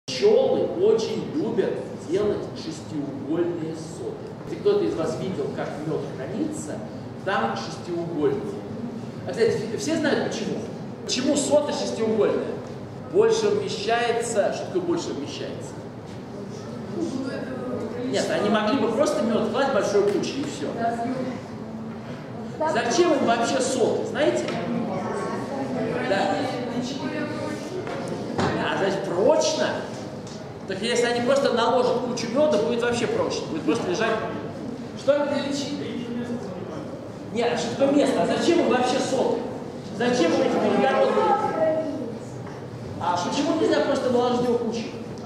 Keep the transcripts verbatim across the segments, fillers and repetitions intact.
Пчелы очень любят делать шестиугольные соты. Если кто-то из вас видел, как мед хранится, там шестиугольные. А, кстати, все знают почему? Почему сота шестиугольная? Больше вмещается. Что такое больше вмещается? Нет, они могли бы просто мед класть большой кучей и все. Зачем им вообще соты, знаете? Да. А значит, прочно. Так если они просто наложат кучу меда, будет вообще прочно. Будет просто лежать. Что? Нет, что такое место? А зачем им вообще соты? Зачем им эти перегородки? А почему нельзя просто наложить его кучу?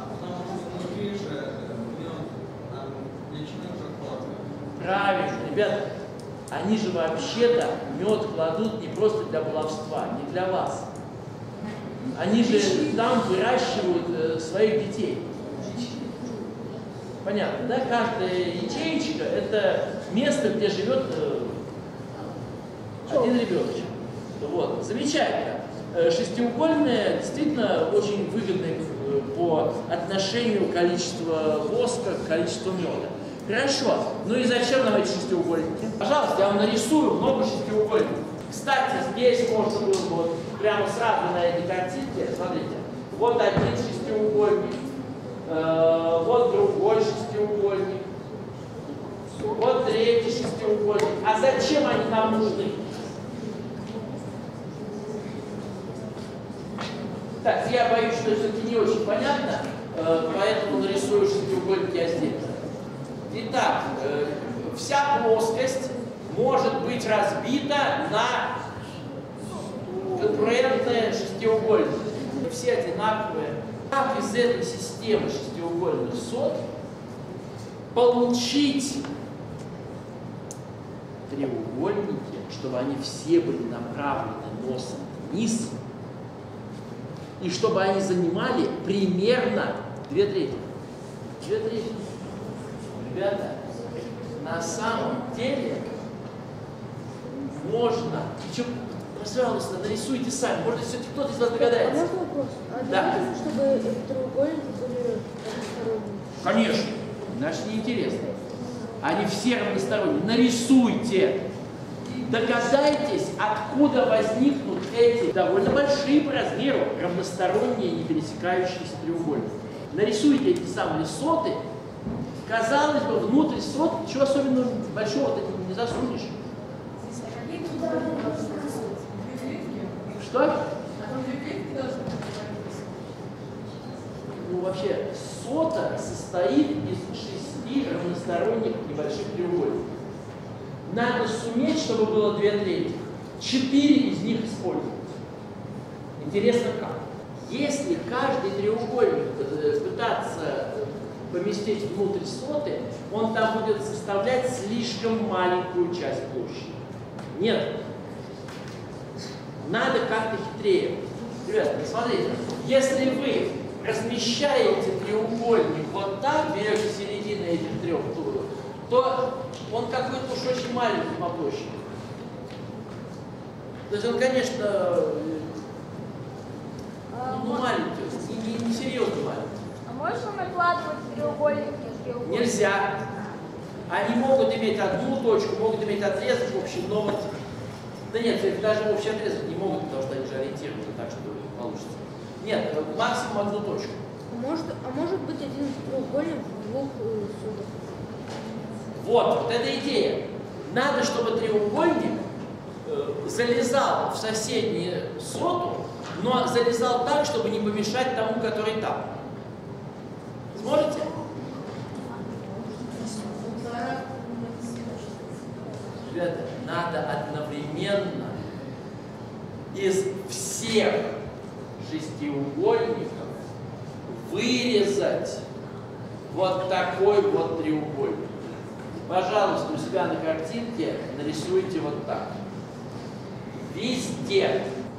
Правильно, ребята. Они же вообще-то мед кладут не просто для баловства, не для вас. Они же там выращивают э, своих детей. Понятно, да? Каждая ячеечка – это место, где живет э, один ребеночек. Вот. Замечательно. Шестиугольное действительно очень выгодное по отношению количества воска к количеству меда. Хорошо. Ну и зачем нам эти шестиугольники? Пожалуйста, я вам нарисую много шестиугольников. Кстати, здесь можно было вот прямо сразу на этой картинке, смотрите, вот один шестиугольник, э, вот другой шестиугольник, вот третий шестиугольник. А зачем они нам нужны? Так, я боюсь, что все-таки не очень понятно, э, поэтому нарисую шестиугольник я здесь. Итак, э, вся плоскость может быть разбита на конкурентные шестиугольники. Все одинаковые. Как из этой системы шестиугольных сот получить треугольники, чтобы они все были направлены носом вниз, и чтобы они занимали примерно две трети. Две трети. Ребята, на самом деле можно. Причем, пожалуйста, нарисуйте сами. Может, все-таки кто-то из вас догадается. А можно вопрос? А да. нужно, чтобы треугольники были равносторонние? Конечно. Иначе неинтересно. Они все равносторонние. Нарисуйте. Догадайтесь, откуда возникнут эти довольно большие по размеру равносторонние, не пересекающиеся треугольники. Нарисуйте эти самые соты. Казалось бы, внутрь сот ничего особенно большого ты не засунешь. Что? Ну, вообще, сота состоит из шести равносторонних небольших треугольников. Надо суметь, чтобы было две трети. Четыре из них использовать. Интересно как? Если каждый треугольник пытаться поместить внутрь соты, он там будет составлять слишком маленькую часть площади. Нет. Надо как-то хитрее. Ребята, смотрите, если вы размещаете треугольник вот так, берете середину этих трех туров, то он какой-то уж очень маленький по площади. То есть он, конечно, ну, маленький, не, не серьезно маленький. А можно накладывать треугольники? треугольники? Нельзя. Они могут иметь одну точку, могут иметь отрезок общий, но вот... Да нет, даже общий отрезок не могут, потому что они же ориентированы так, что получится. Нет, максимум одну точку. А может, а может быть один треугольник в двух э, сотах? Вот, вот эта идея. Надо, чтобы треугольник э, залезал в соседнюю соту, но залезал так, чтобы не помешать тому, который там. Сможете? Ребята, надо одновременно из всех шестиугольников вырезать вот такой вот треугольник. Пожалуйста, у себя на картинке нарисуйте вот так. Везде.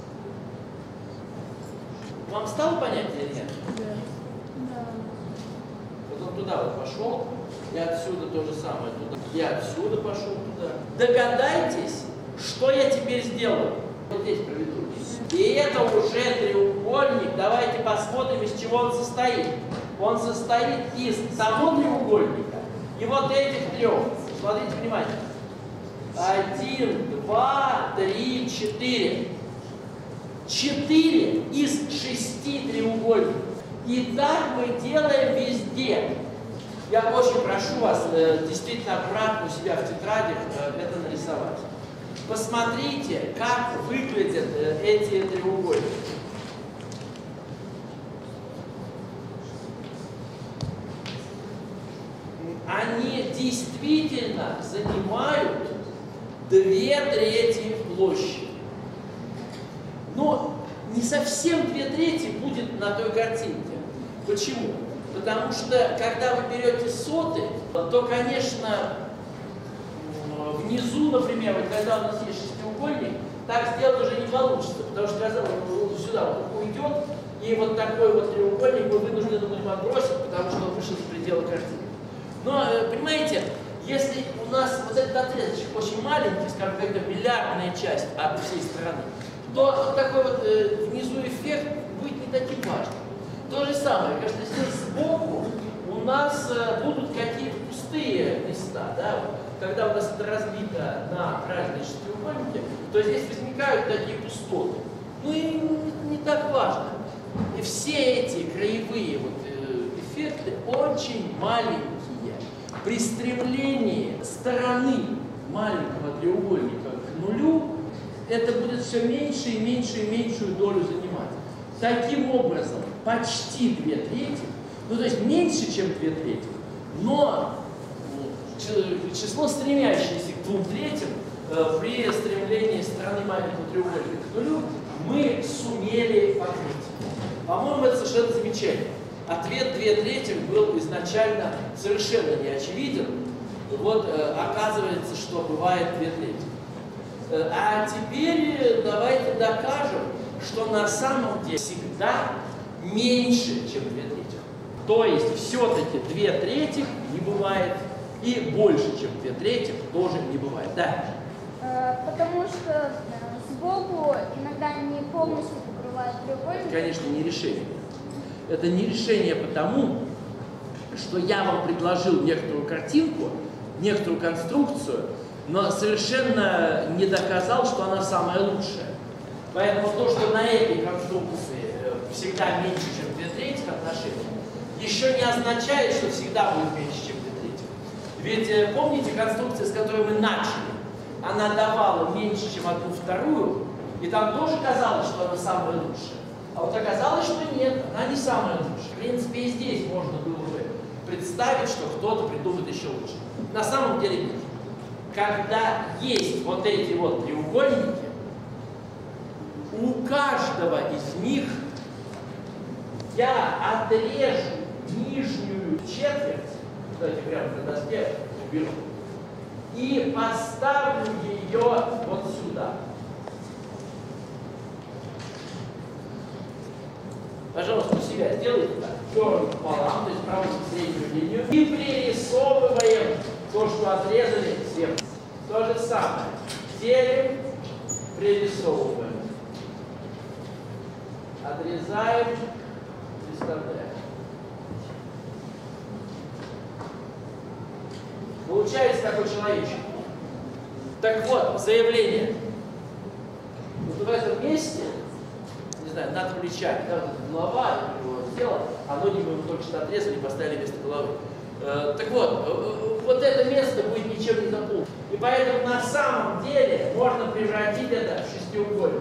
Вам стало понятно или нет? Да. Вот он туда вот пошел, и отсюда то же самое туда. И отсюда пошел туда. Догадайтесь, что я теперь сделаю. Вот здесь проведу. И это уже треугольник. Давайте посмотрим, из чего он состоит. он состоит из того треугольника и вот этих трех. Смотрите внимательно. Один, два, три, четыре. Четыре из шести треугольников. И так мы делаем везде. Я очень прошу вас э, действительно аккуратно у себя в тетрадях э, это нарисовать. Посмотрите, как выглядят э, эти треугольники. Они действительно занимают две трети площади. Но не совсем две трети будет на той картинке. Почему? Потому что, когда вы берете соты, то, конечно, внизу, например, вот когда у нас есть шестиугольник, так сделать уже не получится, потому что когда он сюда вот уйдет, и вот такой вот треугольник мы вынуждены будем отбросить, потому что он вышел за пределы картины. Но, понимаете, если у нас вот этот отрезочек очень маленький, скажем, какая-то миллиардная часть от всей страны, то вот такой вот э, внизу эффект будет не таким важным. То же самое, конечно, здесь сбоку у нас э, будут какие-то пустые места, да? Когда у нас это разбито на правильные шестиугольники, то здесь возникают такие пустоты. Ну и не, не так важно. И все эти краевые вот, э, эффекты очень маленькие. При стремлении стороны маленького треугольника к нулю это будет все меньше и меньше и меньшую долю занимать. Таким образом, почти две трети, ну то есть меньше, чем две трети, но число, стремящееся к двум третьим, э, при стремлении стороны маленького треугольника к нулю, мы сумели покрыть. По-моему, это совершенно замечательно. Ответ две трети был изначально совершенно не очевиден. Вот э, оказывается, что бывает две трети. Э, а теперь давайте докажем, что на самом деле всегда меньше, чем две трети. То есть все-таки две трети не бывает, и больше, чем две трети тоже не бывает. Да? Э, потому что сбоку иногда не полностью покрывает треугольник. Это, конечно, не решение. Это не решение потому, что я вам предложил некоторую картинку, некоторую конструкцию, но совершенно не доказал, что она самая лучшая. Поэтому то, что на этой конструкции всегда меньше, чем две трети отношений, еще не означает, что всегда будет меньше, чем две трети. Ведь помните конструкция, с которой мы начали? Она давала меньше, чем одну вторую, и там тоже казалось, что она самая лучшая. А вот оказалось, что нет, она не самая лучшая. В принципе, и здесь можно было бы представить, что кто-то придумает еще лучше. На самом деле нет. Когда есть вот эти вот треугольники, у каждого из них я отрежу нижнюю четверть, кстати, прямо на доске уберу, и поставлю ее вот сюда. Пожалуйста, у себя сделайте так, черным пополам, то есть проводим среднюю линию, и пририсовываем то, что отрезали сверху. То же самое. Делим, пририсовываем. Отрезаем, представляем. Получается такой человечек. Так вот, заявление. Вот в этом месте, не знаю, над плечами, да, вот эта голова, его тело, а ноги мы только что отрезали и поставили вместо головы. Э, так вот, э, вот это место будет ничем не заполнено. И поэтому на самом деле можно превратить это в шестиугольник.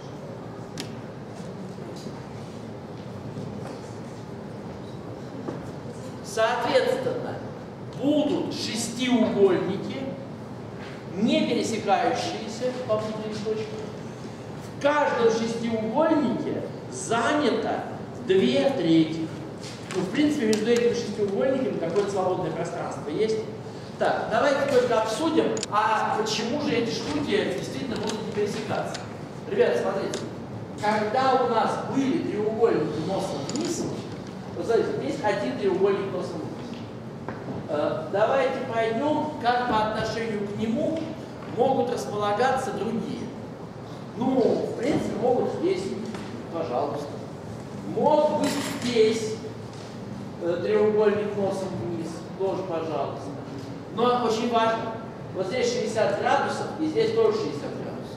Соответственно, будут шестиугольники, не пересекающиеся по внутренней точке. В каждом шестиугольнике занято две трети. Ну, в принципе, между этими шестиугольниками какое-то свободное пространство есть. Так, давайте только обсудим, а почему же эти штуки действительно будут не пересекаться. Ребята, смотрите, когда у нас были треугольники носом вниз, вот смотрите, есть один треугольник носом вниз. Давайте поймем, как по отношению к нему могут располагаться другие. Ну, в принципе, могут здесь, пожалуйста. Могут быть здесь. треугольник носом вниз, тоже пожалуйста. Но очень важно, вот здесь шестьдесят градусов, и здесь тоже шестьдесят градусов.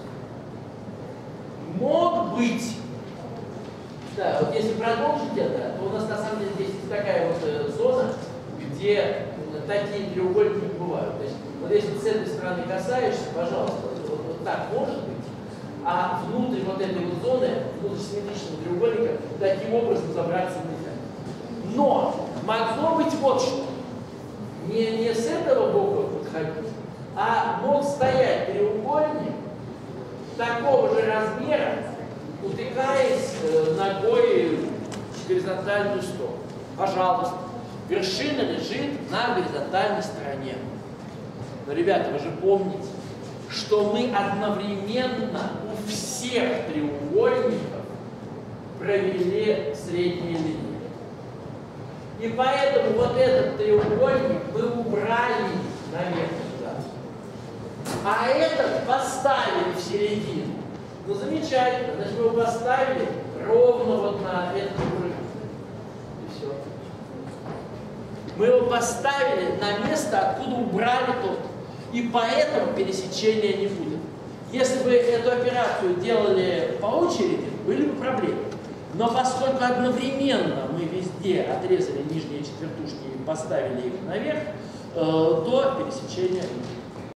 Мог быть, да, вот если продолжить это, то у нас на самом деле здесь есть такая вот э, зона, где такие треугольники не бывают. То есть, вот если с этой стороны касаешься, пожалуйста, вот, вот, вот так может быть, а внутрь вот этой вот зоны, внутрь симметричного треугольника, таким образом забраться нельзя. Но могло быть вот что. Не, не с этого бока подходить, а мог стоять треугольник такого же размера, утыкаясь э, ногой в горизонтальную сторону. Пожалуйста. Вершина лежит на горизонтальной стороне. Но, ребята, вы же помните, что мы одновременно у всех треугольников провели средние линии. И поэтому вот этот треугольник мы убрали наверх сюда. А этот поставили в середину. Ну, замечательно. Значит, мы его поставили ровно вот на этот уровень. И все. Мы его поставили на место, откуда убрали тот. И поэтому пересечения не будет. Если бы эту операцию делали по очереди, были бы проблемы. Но поскольку одновременно мы везде отрезали нижние четвертушки и поставили их наверх, то пересечения не будет.